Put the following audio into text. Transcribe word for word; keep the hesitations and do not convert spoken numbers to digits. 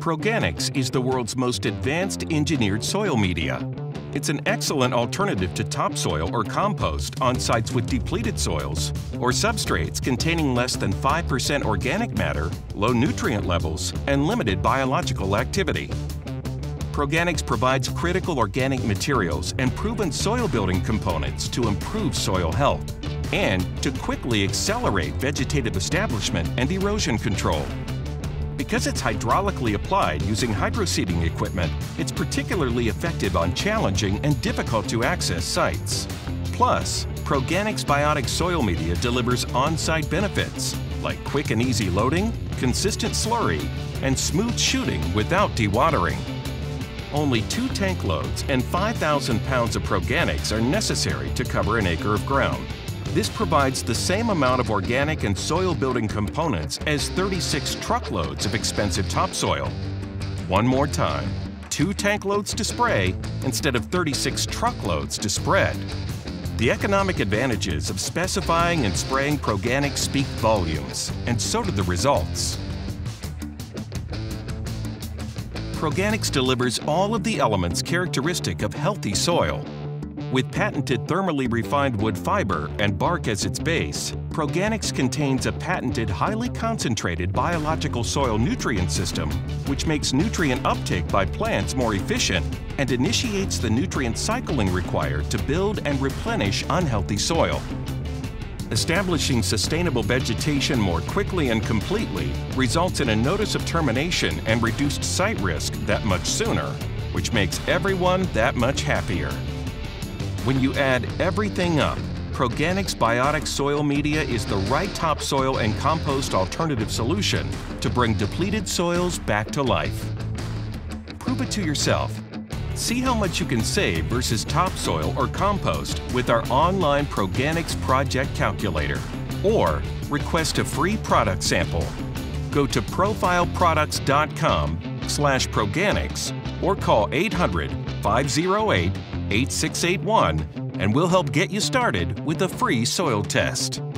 ProGanics is the world's most advanced engineered soil media. It's an excellent alternative to topsoil or compost on sites with depleted soils or substrates containing less than five percent organic matter, low nutrient levels, and limited biological activity. ProGanics provides critical organic materials and proven soil-building components to improve soil health and to quickly accelerate vegetative establishment and erosion control. Because it's hydraulically applied using hydroseeding equipment, it's particularly effective on challenging and difficult-to-access sites. Plus, ProGanics Biotic Soil Media delivers on-site benefits like quick and easy loading, consistent slurry, and smooth shooting without dewatering. Only two tank loads and five thousand pounds of ProGanics are necessary to cover an acre of ground. This provides the same amount of organic and soil-building components as thirty-six truckloads of expensive topsoil. One more time, two tank loads to spray instead of thirty-six truckloads to spread. The economic advantages of specifying and spraying ProGanics speak volumes, and so do the results. ProGanics delivers all of the elements characteristic of healthy soil. With patented thermally refined wood fiber and bark as its base, ProGanics contains a patented highly concentrated biological soil nutrient system which makes nutrient uptake by plants more efficient and initiates the nutrient cycling required to build and replenish unhealthy soil. Establishing sustainable vegetation more quickly and completely results in a notice of termination and reduced site risk that much sooner, which makes everyone that much happier. When you add everything up, ProGanics Biotic Soil Media is the right topsoil and compost alternative solution to bring depleted soils back to life. Prove it to yourself. See how much you can save versus topsoil or compost with our online ProGanics Project Calculator, or request a free product sample. Go to profile products dot com slash ProGanics or call eight hundred, five oh eight, eight six eight one and we'll help get you started with a free soil test.